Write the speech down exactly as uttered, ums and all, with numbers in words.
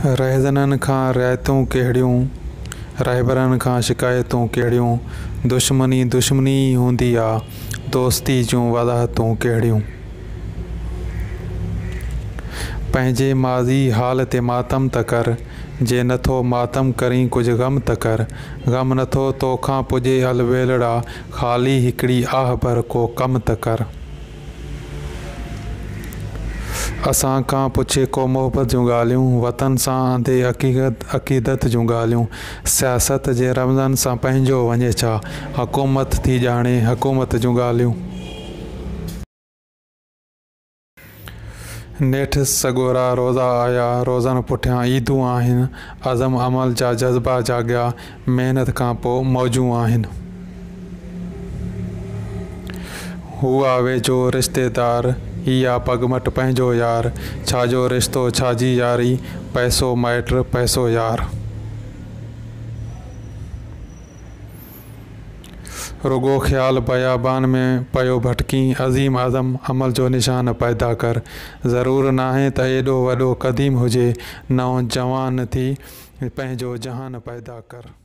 रहज़ननि खां रिआयतूं कहिड़ियूं, रहबरनि खां शिकायतूं कहिड़ियूं, दुश्मनी दुश्मनी ई हूंदी आ, दोस्ती जूं वज़ाहतूं कहिड़ियूं। पंहिंजे माज़ी हाल ते मातम त कर, जे नथो मातम करीं कुझु ग़म त कर। ग़म नथो तोखां पुॼे हल वेलड़ा, ख़ाली हिकिड़ी आह भर को कम त कर। असां खां पुछे को मोहबत जूं ॻाल्हियूं, वतन सां आंदे अक़ीदत अक़ीदत जूं ॻाल्हियूं। सियासत जे रमज़नि सां पंहिंजो वञे छा, हुकूमत थी ॼाणे हुकूमत जूं ॻाल्हियूं। नेठि सॻोरा रोज़ा आया, रोज़नि पुठियां ईदूं आहिनि। अज़म अमल जा जज़्बा जाॻिया, महिनत खां पोइ मौजूं आहिनि। हू आ वेझो रिश्तेदार, ही आ पगमट पंहिंजो यार। छाजो रिश्तो छाजी यारी, पैसो माइट पैसो यार। रुगो ख़्याल बयाबान में पयो भटकी, अज़ीम अज़म अमल जो निशान पैदा कर। ज़रूर नाहे त एॾो वॾो क़दीम हुजे, नओ जवान थी पंहिंजो जहान पैदा कर।